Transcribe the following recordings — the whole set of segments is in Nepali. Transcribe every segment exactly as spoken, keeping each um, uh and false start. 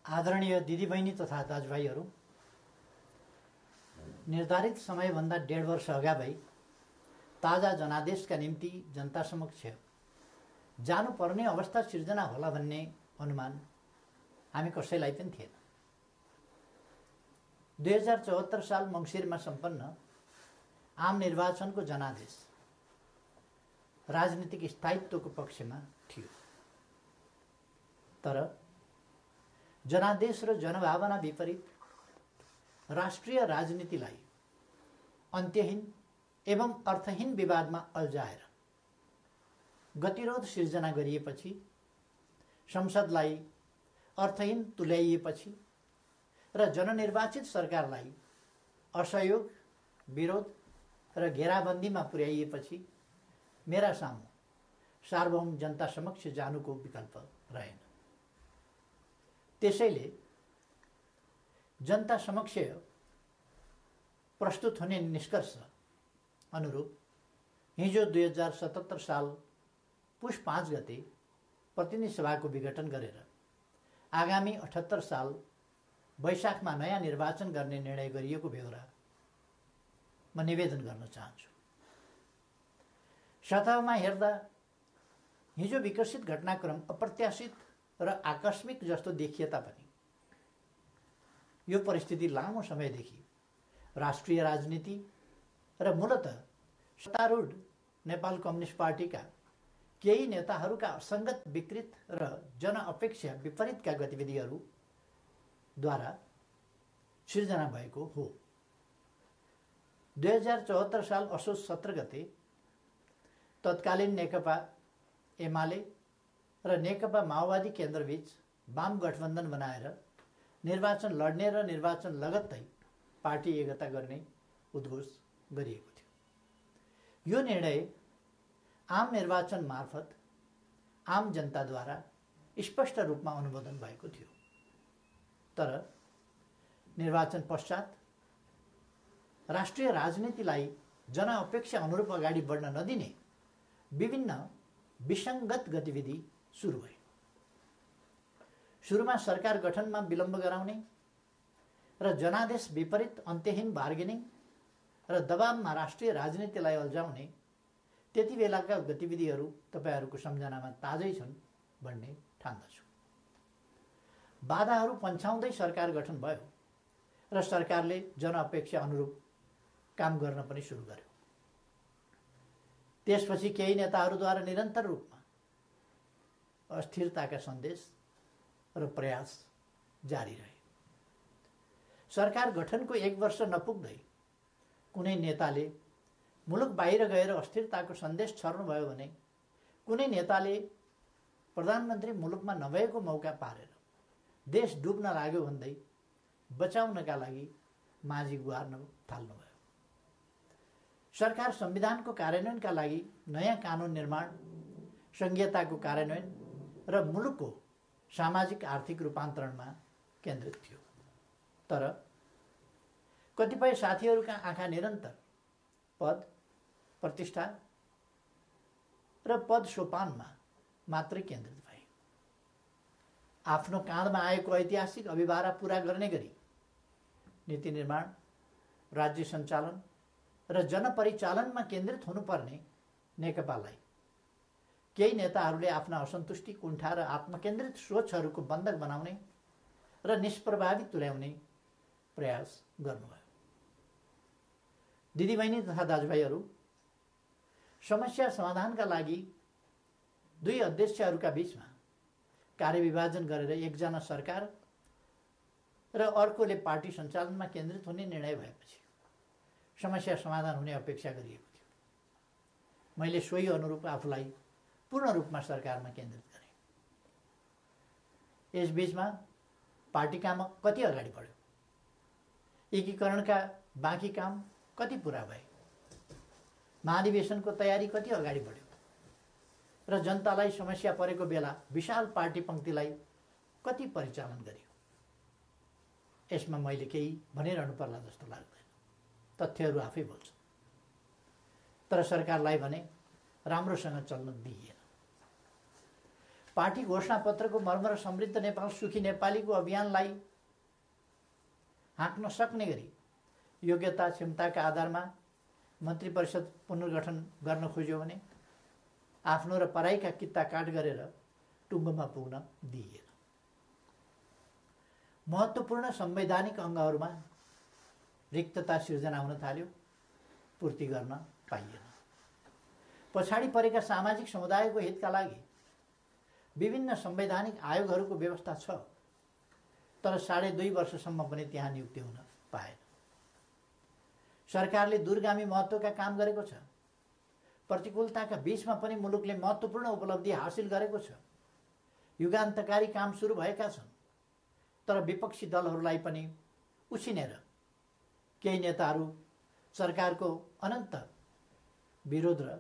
आदरणीय दिदीबहिनी तथा दाजुभाइहरू, निर्धारित समयभन्दा डेढ वर्ष अगावै ताजा जनादेशका निम्ति जनता समक्ष जानुपर्ने अवस्था सिर्जना होला भन्ने अनुमान हामी कसैलाई पनि थिएन। दुई हजार चौहत्तर साल मङ्सिरमा सम्पन्न आम निर्वाचनको जनादेश राजनीतिक स्थायित्वको पक्षमा थियो, तर जनादेश र जनभावना विपरीत राष्ट्रिय राजनीतिलाई अन्त्यहीन एवं अर्थहीन विवादमा अल्झाएर गतिरोध सिर्जना गरिएपछि, संसदलाई अर्थहीन तुल्याइएपछि र जननिर्वाचित सरकारलाई असहयोग, विरोध र घेराबन्दीमा पुर्याइएपछि मेरा सामु सार्वभौम जनता समक्ष जानुको विकल्प रहेन। त्यसैले जनता समक्ष प्रस्तुत हुने निष्कर्ष अनुरूप हिजो दुई हजार सतहत्तर साल पुष पाँच गते प्रतिनिधि सभाको विघटन गरेर आगामी अठहत्तर साल वैशाखमा नयाँ निर्वाचन गर्ने निर्णय गरिएको बेहोरा म निवेदन गर्न चाहन्छु। सतहमा हेर्दा हिजो विकसित घटनाक्रम अप्रत्याशित र आकस्मिक जस्तो देखिए तापनि यो परिस्थिति लामो समयदेखि राष्ट्रिय राजनीति र मूलतः सत्तारूढ नेपाल कम्युनिस्ट पार्टीका केही नेताहरूका असङ्गत, विकृत र जनअपेक्षा विपरीतका गतिविधिहरूद्वारा सिर्जना भएको हो। दुई हजार चौहत्तर साल असोज सत्र गते तत्कालीन नेकपा एमाले र नेकपा माओवादी केन्द्रबीच वाम गठबन्धन बनाएर निर्वाचन लड्ने र निर्वाचन लगत्तै पार्टी एकता गर्ने उद्घोष गरिएको थियो। यो निर्णय आम निर्वाचन मार्फत आम जनताद्वारा स्पष्ट रूपमा अनुमोदन भएको थियो, तर निर्वाचन पश्चात राष्ट्रिय राजनीतिलाई जनअपेक्षा अनुरूप अगाडि बढ्न नदिने विभिन्न विसङ्गत गतिविधि सुरु भए। सुरुमा सरकार गठनमा विलम्ब गराउने र जनादेश विपरीत अन्त्यहीन बार्गेनिङ र दबावमा राष्ट्रिय राजनीतिलाई अल्झाउने त्यति बेलाका गतिविधिहरू तपाईहरूको सम्झनामा ताजै छन् भन्ने ठान्दछु। बाधाहरू पन्छाउँदै सरकार गठन भयो र सरकारले जनअपेक्षा अनुरूप काम गर्न पनि सुरु गर्यो। त्यसपछि केही नेताहरूद्वारा निरन्तर रूपमा अस्थिरताका सन्देश र प्रयास जारी रहे। सरकार गठनको एक वर्ष नपुग्दै कुनै नेताले मुलुक बाहिर गएर अस्थिरताको सन्देश छर्नुभयो भने कुनै नेताले प्रधानमन्त्री मुलुकमा नभएको मौका पारेर देश डुब्न लाग्यो भन्दै बचाउनका लागि माझी गुहार्न थाल्नुभयो। सरकार संविधानको कार्यान्वयनका लागि नयाँ कानुन निर्माण, संघीयताको कार्यान्वयन र मुलुकको सामाजिक आर्थिक रूपान्तरणमा केन्द्रित थियो, तर कतिपय साथीहरूका आँखा निरन्तर पद, प्रतिष्ठा र पद सोपानमा मात्रै केन्द्रित भए। आफ्नो काँधमा आएको ऐतिहासिक अभिभारा पूरा गर्ने गरी नीति निर्माण, राज्य सञ्चालन र जनपरिचालनमा केन्द्रित हुनुपर्ने नेकपालाई केही नेताहरूले आफ्ना असन्तुष्टि, कुण्ठा र आत्मकेन्द्रित सोचहरूको बन्धक बनाउने र निष्प्रभावी तुल्याउने प्रयास गर्नुभयो। दिदीबहिनी तथा दाजुभाइहरू, समस्या समाधानका लागि दुई अध्यक्षहरूका बीचमा कार्यविभाजन गरेर एकजना सरकार र अर्कोले पार्टी सञ्चालनमा केन्द्रित हुने निर्णय भएपछि समस्या समाधान हुने अपेक्षा गरिएको थियो। मैले सोही अनुरूप आफूलाई पूर्ण रूपमा सरकारमा केन्द्रित गरेँ। यसबीचमा पार्टी काम कति अगाडि बढ्यो, एकीकरणका बाँकी काम कति पुरा भए, महाधिवेशनको तयारी कति अगाडि बढ्यो र जनतालाई समस्या परेको बेला विशाल पार्टी पङ्क्तिलाई कति परिचालन गरियो, यसमा मैले केही भनिरहनु पर्ला जस्तो लाग्दैन। तथ्यहरू आफै बोल्छन्। तर सरकारलाई भने राम्रोसँग चल्न दिइएन। पार्टी घोषणापत्रको मर्म र समृद्ध नेपाल सुखी नेपालीको अभियानलाई हाँक्न सक्ने गरी योग्यता क्षमताका आधारमा मन्त्री परिषद पुनर्गठन गर्न खोज्यो भने आफ्नो र पराईका कित्ता काट गरेर टुङ्गोमा पुग्न दिइएन। महत्त्वपूर्ण संवैधानिक अङ्गहरूमा रिक्तता सिर्जना हुन थाल्यो, पूर्ति गर्न पाइएन। पछाडि परेका सामाजिक समुदायको हितका लागि विभिन्न संवैधानिक आयोगहरूको व्यवस्था छ, तर साढे दुई वर्षसम्म पनि त्यहाँ नियुक्ति हुन पाएन। सरकारले दूरगामी महत्त्वका काम गरेको छ, प्रतिकूलताका बीचमा पनि मुलुकले महत्त्वपूर्ण उपलब्धि हासिल गरेको छ, युगान्तकारी काम सुरु भएका छन्, तर विपक्षी दलहरूलाई पनि उछिनेर केही नेताहरू सरकारको अनन्त विरोध र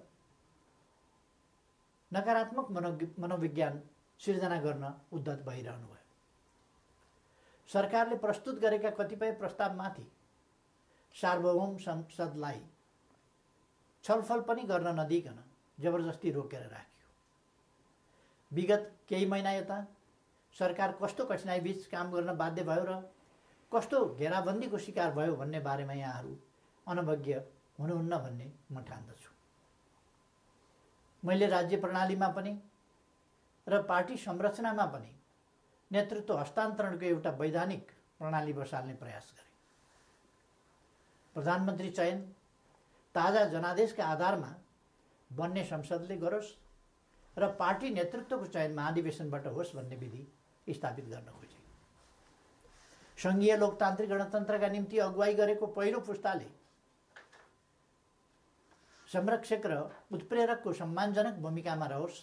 नकारात्मक मनो मनोविज्ञान सिर्जना गर्न उद्धत भइरहनु भयो। सरकारले प्रस्तुत गरेका कतिपय प्रस्तावमाथि सार्वभौम संसदलाई छलफल पनि गर्न नदिइकन जबरजस्ती रोकेर राखियो। विगत केही महिना यता सरकार कस्तो कठिनाइ बीच काम गर्न बाध्य भयो र कस्तो घेराबन्दीको शिकार भयो भन्ने बारेमा यहाँहरू अनभिज्ञ हुनुहुन्न भन्ने म ठान्दछु। मैले राज्य प्रणालीमा पनि र पार्टी संरचनामा पनि नेतृत्व हस्तान्तरणको एउटा वैधानिक प्रणाली बसाल्ने प्रयास गरेँ। प्रधानमन्त्री चयन ताजा जनादेशका आधारमा बन्ने संसदले गरोस् र पार्टी नेतृत्वको चयन महाधिवेशनबाट होस् भन्ने विधि स्थापित गर्न खोजे। सङ्घीय लोकतान्त्रिक गणतन्त्रका निम्ति अगुवाई गरेको पहिलो पुस्ताले संरक्षक र उत्प्रेरकको सम्मानजनक भूमिकामा रहोस्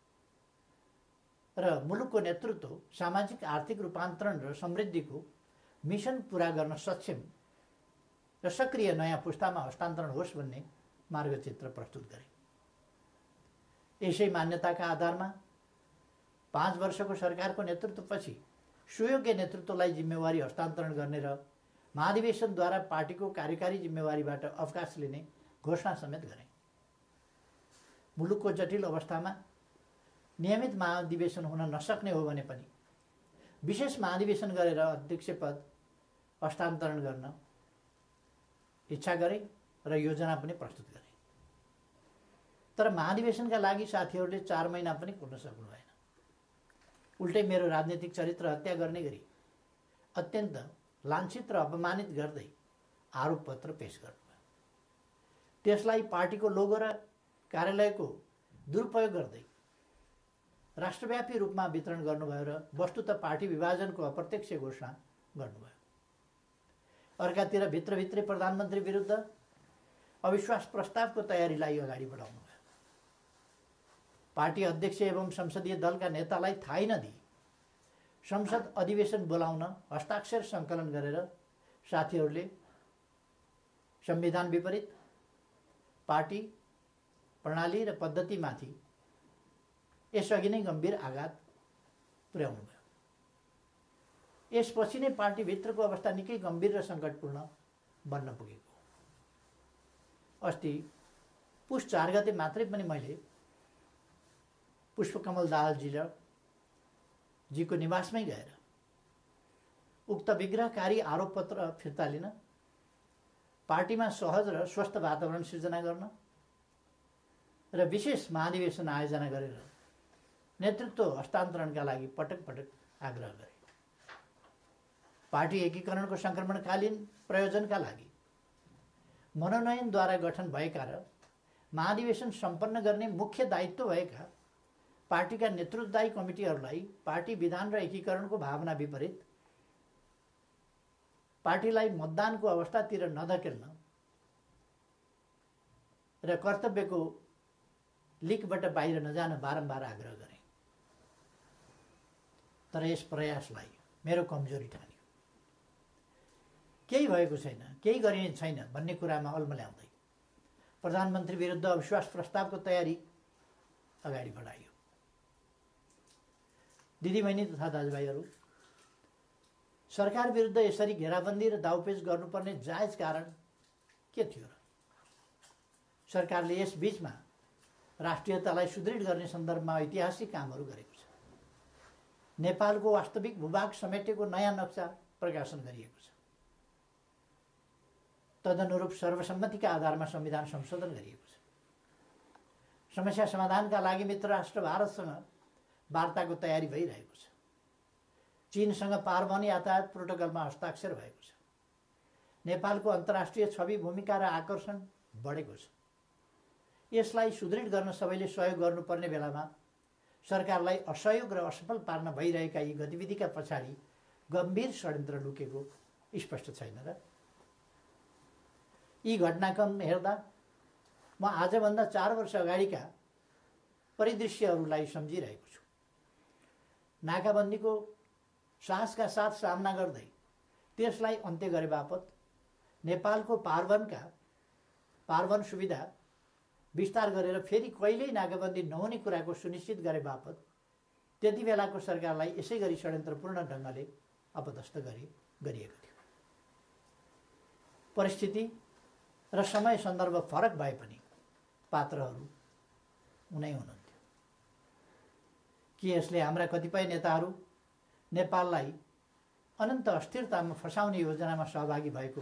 र मुलुकको नेतृत्व सामाजिक आर्थिक रूपान्तरण र समृद्धिको मिसन पूरा गर्न सक्षम र सक्रिय नयाँ पुस्तामा हस्तान्तरण होस् भन्ने मार्गचित्र प्रस्तुत गरे। यसै मान्यताका आधारमा पाँच वर्षको सरकारको नेतृत्वपछि सुयोग्य नेतृत्वलाई जिम्मेवारी हस्तान्तरण गर्ने र महाधिवेशनद्वारा पार्टीको कार्यकारी जिम्मेवारीबाट अवकाश लिने घोषणा समेत गरे। मुलुकको जटिल अवस्थामा नियमित महाधिवेशन हुन नसक्ने हो भने पनि विशेष महाधिवेशन गरेर अध्यक्ष पद हस्तान्तरण गर्न इच्छा गरे र योजना पनि प्रस्तुत गरे। तर महाधिवेशनका लागि साथीहरूले चार महिना पनि कुर्न सक्नु भएन। उल्टै मेरो राजनीतिक चरित्र हत्या गर्ने गरी अत्यन्त लाञ्छित र अपमानित गर्दै आरोप पत्र पेश गर्नुभयो। त्यसलाई पार्टीको लोगो र कार्यालयको दुरुपयोग गर्दै राष्ट्रव्यापी रूपमा वितरण गर्नुभयो र वस्तुतः पार्टी विभाजनको अप्रत्यक्ष घोषणा गर्नुभयो। अर्कातिर भित्रभित्रै प्रधानमन्त्री विरुद्ध अविश्वास प्रस्तावको तयारीलाई अगाडि बढाउनु भयो। पार्टी अध्यक्ष एवं संसदीय दलका नेतालाई थाहै नदिई संसद अधिवेशन बोलाउन हस्ताक्षर सङ्कलन गरेर साथीहरूले संविधान विपरीत पार्टी प्रणाली र पद्धतिमाथि यसअघि नै गम्भीर आघात पुर्याउनु भयो। यसपछि नै पार्टीभित्रको अवस्था निकै गम्भीर र सङ्कटपूर्ण बन्न पुगेको। अस्ति पुस चार गते मात्रै पनि मैले पुष्पकमल दाहालजी र जीको निवासमै गएर उक्त विग्रहकारी आरोपपत्र फिर्ता लिन, पार्टीमा सहज र स्वस्थ वातावरण सिर्जना गर्न र विशेष महाधिवेशन आयोजना गरेर नेतृत्व हस्तान्तरणका लागि पटक पटक आग्रह गरे। पार्टी एकीकरणको सङ्क्रमणकालीन प्रयोजनका लागि मनोनयनद्वारा गठन भएका र महाधिवेशन सम्पन्न गर्ने मुख्य दायित्व भएका पार्टीका नेतृत्वदायी कमिटीहरूलाई पार्टी विधान र एकीकरणको भावना विपरीत पार्टीलाई मतदानको अवस्थातिर नधकेल्न र कर्तव्यको लिकबाट बाहिर नजान बारम्बार आग्रह गरे। तर यस प्रयासलाई मेरो कमजोरी ठानियो। केही भएको छैन, केही गरिने छैन भन्ने कुरामा अल्मल्याउँदै प्रधानमन्त्री विरुद्ध अविश्वास प्रस्तावको तयारी अगाडि बढाइयो। दिदीबहिनी तथा दाजुभाइहरू, सरकार विरुद्ध यसरी घेराबन्दी र दाउपेच गर्नुपर्ने जायज कारण के थियो र? सरकारले यस बीचमा राष्ट्रियतालाई सुदृढ गर्ने सन्दर्भमा ऐतिहासिक कामहरू गरेको छ। नेपालको वास्तविक भूभाग समेटेको नयाँ नक्सा प्रकाशन गरिएको छ। तदनुरूप सर्वसम्मतिका आधारमा संविधान संशोधन गरिएको छ। समस्या समाधानका लागि मित्र राष्ट्र भारतसँग वार्ताको तयारी भइरहेको छ। चीनसँग पारवन यातायात प्रोटोकलमा हस्ताक्षर भएको छ। नेपालको अन्तर्राष्ट्रिय छवि, भूमिका र आकर्षण बढेको छ। यसलाई सुदृढ गर्न सबैले सहयोग गर्नुपर्ने बेलामा सरकारलाई असहयोग र असफल पार्न भइरहेका यी गतिविधिका पछाडि गम्भीर षड्यन्त्र लुकेको स्पष्ट छैन र? यी घटनाक्रम हेर्दा म आजभन्दा चार वर्ष अगाडिका परिदृश्यहरूलाई सम्झिरहेको छु। नाकाबन्दीको साहसका साथ सामना गर्दै त्यसलाई अन्त्य गरे बापत नेपालको पारवनका पारवन सुविधा विस्तार गरेर फेरि कहिल्यै नाकाबन्दी नहुने कुराको सुनिश्चित गरे बापत त्यति बेलाको सरकारलाई यसै गरी षड्यन्त्रपूर्ण ढङ्गले अपदस्थ गरी गरिएको थियो। परिस्थिति र समय सन्दर्भ फरक भए पनि पात्रहरू उनै हुनुहुन्थ्यो। कि यसले हाम्रा कतिपय नेताहरू नेपाललाई अनन्त अस्थिरतामा फसाउने योजनामा सहभागी भएको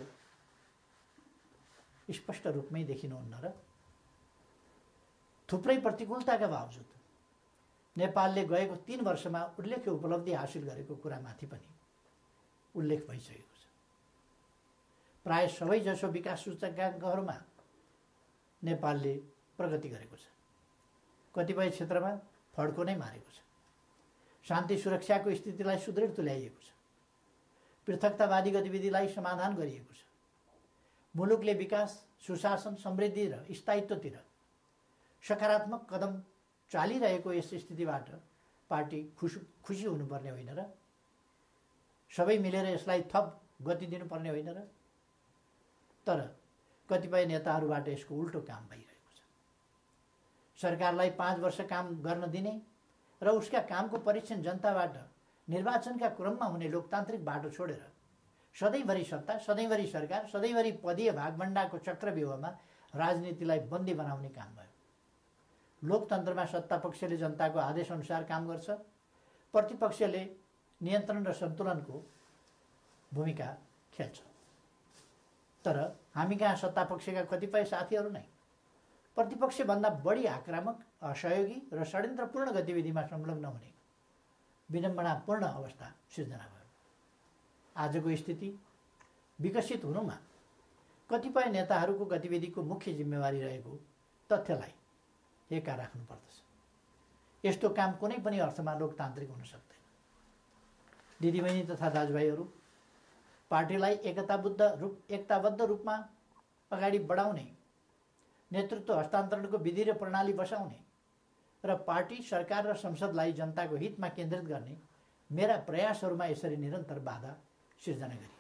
स्पष्ट रूपमै देखिनुहुन्न र? थुप्रै प्रतिकूलताका बावजुद नेपालले गएको तीन वर्षमा उल्लेख्य उपलब्धि हासिल गरेको कुरामाथि पनि उल्लेख भइसकेको छ। प्राय सबैजसो विकास सूचकाङ्कहरूमा नेपालले प्रगति गरेको छ। कतिपय क्षेत्रमा फड्को नै मारेको छ। शान्ति सुरक्षाको स्थितिलाई सुदृढ तुल्याइएको छ। पृथकतावादी गतिविधिलाई समाधान गरिएको छ। मुलुकले विकास, सुशासन, समृद्धि र स्थायित्वतिर सकारात्मक कदम चालिरहेको यस स्थितिबाट पार्टी खुसी खुसी हुनुपर्ने होइन र? सबै मिलेर यसलाई थप गति दिनुपर्ने होइन र? तर कतिपय नेताहरूबाट यसको उल्टो काम भइरहेको छ। सरकारलाई पाँच वर्ष काम गर्न दिने र उसका कामको परीक्षण जनताबाट निर्वाचनका क्रममा हुने लोकतान्त्रिक बाटो छोडेर सधैँभरि सत्ता, सधैँभरि सरकार, सधैँभरि पदीय भागभण्डाको चक्रव्यूहमा राजनीतिलाई बन्दी बनाउने काम भयो। लोकतन्त्रमा सत्ता पक्षले जनताको आदेश अनुसार काम गर्छ, प्रतिपक्षले नियन्त्रण र सन्तुलनको भूमिका खेल्छ। तर हामी कहाँ सत्ता पक्षका कतिपय साथीहरू नै प्रतिपक्षभन्दा बढी आक्रामक, असहयोगी र षड्यन्त्रपूर्ण गतिविधिमा संलग्न हुने विडम्बनापूर्ण अवस्था सिर्जना भयो। आजको स्थिति विकसित हुनुमा कतिपय नेताहरूको गतिविधिको मुख्य जिम्मेवारी रहेको तथ्यलाई एका राख्नुपर्दछ। यस्तो काम कुनै पनि अर्थमा लोकतान्त्रिक हुन सक्दैन। दिदीबहिनी तथा दाजुभाइहरू, पार्टीलाई एकताबद्ध रूप एकताबद्ध रूपमा अगाडि बढाउने, नेतृत्व हस्तान्तरणको विधि र प्रणाली बसाउने र पार्टी, सरकार र संसदलाई जनताको हितमा केन्द्रित गर्ने मेरा प्रयासहरूमा यसरी निरन्तर बाधा सिर्जना गरिए।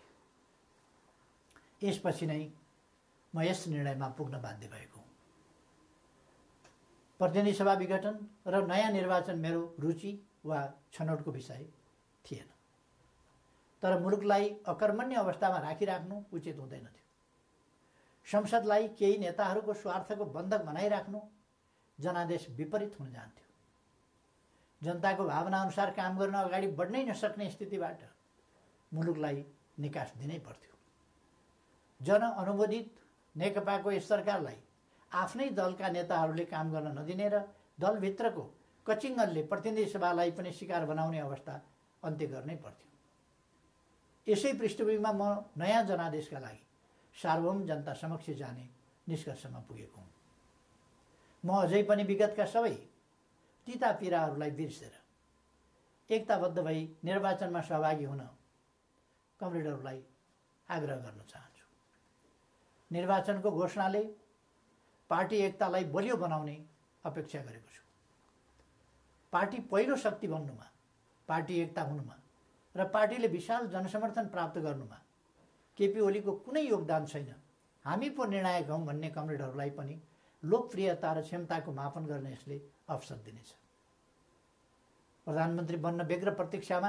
यसपछि नै म यस निर्णयमा पुग्न बाध्य भएको हुँ। प्रतिनिधि सभा विघटन र नयाँ निर्वाचन मेरो रुचि वा छनौटको विषय थिएन। तर मुलुकलाई अकर्मण्य अवस्थामा राखिराख्नु उचित हुँदैन थियो। संसदलाई केही नेताहरूको स्वार्थको बन्धक बनाइराख्नु जनादेश विपरीत हुन जान्थ्यो। जनताको भावना अनुसार काम गर्न अगाडि बढ्नै नसक्ने स्थितिबाट मुलुकलाई निकास दिनै पर्थ्यो। जनअनुमोदित नेकपाको यस सरकारलाई आफ्नै दलका नेताहरूले काम गर्न नदिने र दलभित्रको कचिङ्गनले प्रतिनिधि सभालाई पनि शिकार बनाउने अवस्था अन्त्य गर्नै पर्थ्यो। यसै पृष्ठभूमिमा म नयाँ जनादेशका लागि सार्वभौम जनता समक्ष जाने निष्कर्षमा पुगेको हुँ। म अझै पनि विगतका सबै तिता पीडाहरूलाई बिर्सेर एकताबद्ध भई निर्वाचनमा सहभागी हुन कमरेडहरूलाई आग्रह गर्न चाहन्छु। निर्वाचनको घोषणाले पार्टी एकतालाई बलियो बनाउने अपेक्षा गरेको छु। पार्टी पहिलो शक्ति बन्नुमा, पार्टी एकता हुनुमा र पार्टीले विशाल जनसमर्थन प्राप्त गर्नुमा केपी ओलीको कुनै योगदान छैन। हामी पो निर्णायक हौँ भन्ने कमरेडहरूलाई पनि लोकप्रियता र क्षमताको मापन गर्न यसले अवसर दिनेछ। प्रधानमन्त्री बन्न व्यग्र प्रतीक्षामा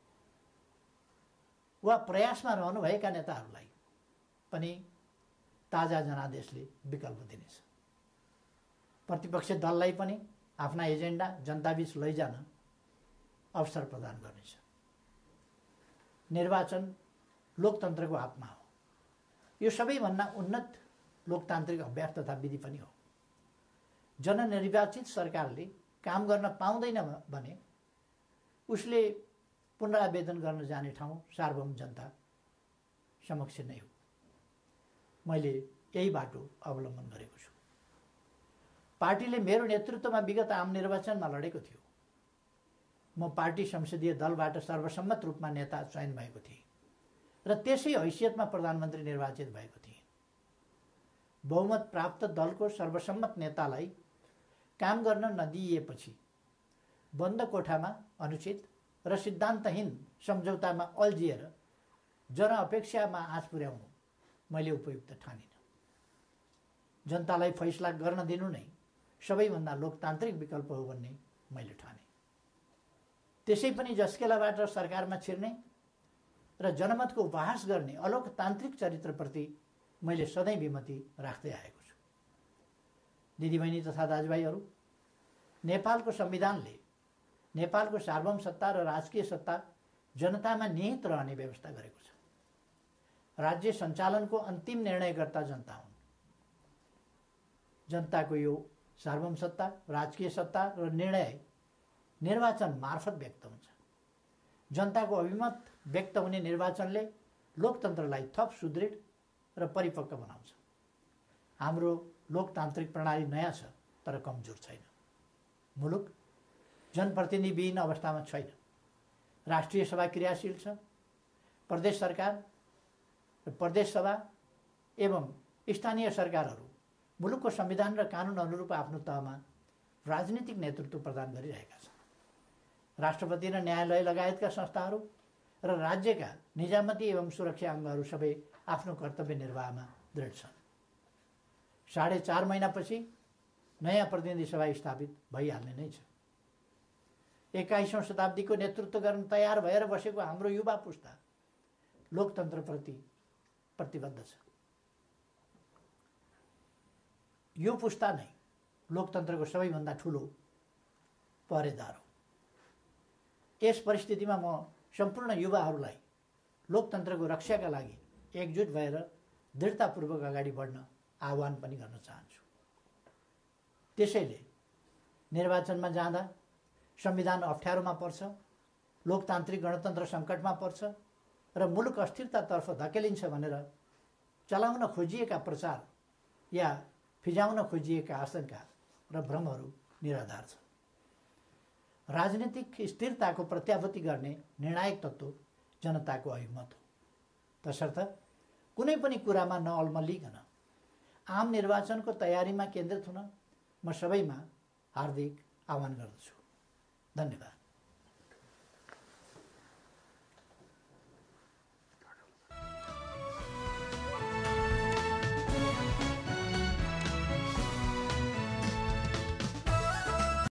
वा प्रयासमा रहनुभएका नेताहरूलाई पनि ताजा जनादेशले विकल्प दिनेछ। प्रतिपक्ष दललाई पनि आफ्ना एजेन्डा जनताबीच लैजान अवसर प्रदान गर्नेछ। निर्वाचन लोकतन्त्रको हातमा हो। यो सबैभन्दा उन्नत लोकतान्त्रिक अभ्यास तथा विधि पनि हो। जननिर्वाचित सरकारले काम गर्न पाउँदैन भने उसले पुनरावेदन गर्न जाने ठाउँ सार्वभौम जनता समक्ष नै हो। मैले यही बाटो अवलम्बन गरेको छु। पार्टीले मेरो नेतृत्वमा विगत आम निर्वाचनमा लडेको थियो। म पार्टी संसदीय दलबाट सर्वसम्मत रूपमा नेता चयन भएको थिएँ र त्यसै हैसियतमा प्रधानमन्त्री निर्वाचित भएको थिएँ। बहुमत प्राप्त दलको सर्वसम्मत नेतालाई काम गर्न नदिइएपछि बन्द कोठामा अनुचित र सिद्धान्तहीन सम्झौतामा अल्झिएर जनअपेक्षामा आँच पुर्याउनु मैले उपयुक्त ठानिनँ। जनतालाई फैसला गर्न दिनु नै सबैभन्दा लोकतान्त्रिक विकल्प हो भन्ने मैले ठाने। त्यसै पनि जस्केलाबाट सरकारमा छिर्ने र जनमतको उपहास गर्ने अलोकतान्त्रिक चरित्रप्रति मैले सधैँ विमति राख्दै आएको छु। दिदीबहिनी तथा दाजुभाइहरू, नेपालको संविधानले नेपालको सार्वभौम सत्ता र राजकीय सत्ता जनतामा निहित रहने व्यवस्था गरेको छ। राज्य सञ्चालनको अन्तिम निर्णयकर्ता जनता हुन्। जनताको यो सार्वभौम सत्ता, राजकीय सत्ता र निर्णय निर्वाचन मार्फत व्यक्त हुन्छ। जनताको अभिमत व्यक्त हुने निर्वाचनले लोकतन्त्रलाई थप सुदृढ र परिपक्व बनाउँछ। हाम्रो लोकतान्त्रिक प्रणाली नयाँ छ तर कमजोर छैन। मुलुक जनप्रतिनिधिविहीन अवस्थामा छैन। राष्ट्रिय सभा क्रियाशील छ। प्रदेश सरकार र प्रदेश सभा एवं स्थानीय सरकारहरू मुलुकको संविधान र कानुन अनुरूप आफ्नो तहमा राजनीतिक नेतृत्व प्रदान गरिरहेका छन्। राष्ट्रपति र न्यायालय लगायतका संस्थाहरू र राज्यका निजामती एवं सुरक्षा अङ्गहरू सबै आफ्नो कर्तव्य निर्वाहमा दृढ छन्। साढे चार महिनापछि नयाँ प्रतिनिधि सभा स्थापित भइहाल्ने नै छ। एक्काइसौँ शताब्दीको नेतृत्व गर्न तयार भएर बसेको हाम्रो युवा पुस्ता लोकतन्त्रप्रति प्रतिबद्ध छ। यो पुस्ता नै लोकतन्त्रको सबैभन्दा ठुलो पहरेदार हो। यस परिस्थितिमा म सम्पूर्ण युवाहरूलाई लोकतन्त्रको रक्षाका लागि एकजुट भएर दृढतापूर्वक अगाडि बढ्न आह्वान पनि गर्न चाहन्छु। त्यसैले निर्वाचनमा जाँदा संविधान अप्ठ्यारोमा पर्छ, लोकतान्त्रिक गणतन्त्र सङ्कटमा पर्छ र मुलुक अस्थिरतातर्फ धकेलिन्छ भनेर चलाउन खोजिएका प्रचार या फिजाउन खोजिएका आशंका र भ्रमहरू निराधार छन्। राजनीतिक स्थिरताको प्रत्याभूति गर्ने निर्णायक तत्त्व जनताको अभिमत हो। तसर्थ कुनै पनि कुरामा नअल्मलिकन आम निर्वाचनको तयारीमा केन्द्रित हुन म सबैमा हार्दिक आह्वान गर्दछु। धन्यवाद।